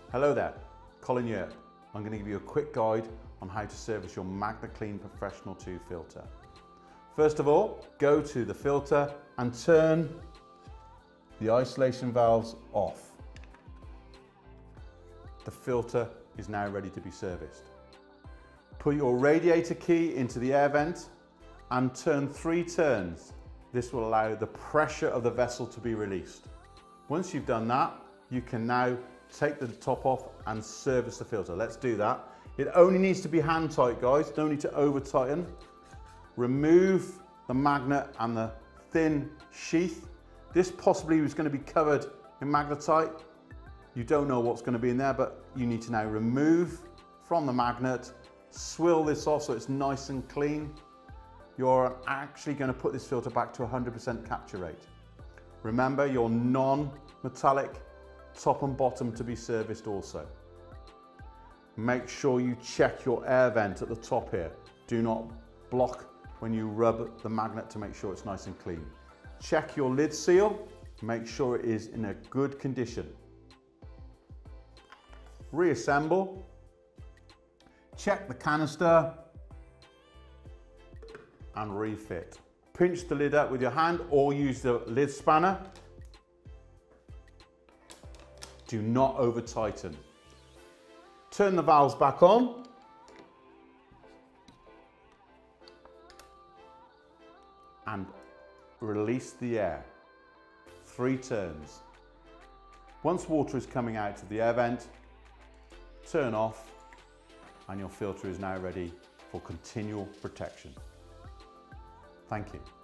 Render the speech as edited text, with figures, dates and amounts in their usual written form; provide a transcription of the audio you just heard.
Hello there, Colin Yearp. I'm going to give you a quick guide on how to service your MagnaClean Professional2 filter. First of all, go to the filter and turn the isolation valves off. The filter is now ready to be serviced. Put your radiator key into the air vent and turn 3 turns. This will allow the pressure of the vessel to be released. Once you've done that, you can now take the top off and service the filter. Let's do that. It only needs to be hand tight, guys. Don't need to over tighten. Remove the magnet and the thin sheath. This possibly was going to be covered in magnetite. You don't know what's going to be in there, but you need to now remove from the magnet, swill this off so it's nice and clean. You're actually going to put this filter back to 100% capture rate. Remember your non-metallic top and bottom to be serviced also. Make sure you check your air vent at the top here. Do not block when you rub the magnet to make sure it's nice and clean. Check your lid seal, make sure it is in a good condition. Reassemble, check the canister and refit. Pinch the lid up with your hand or use the lid spanner. Do not over tighten. Turn the valves back on. And release the air. 3 turns. Once water is coming out of the air vent, turn off and your filter is now ready for continual protection. Thank you.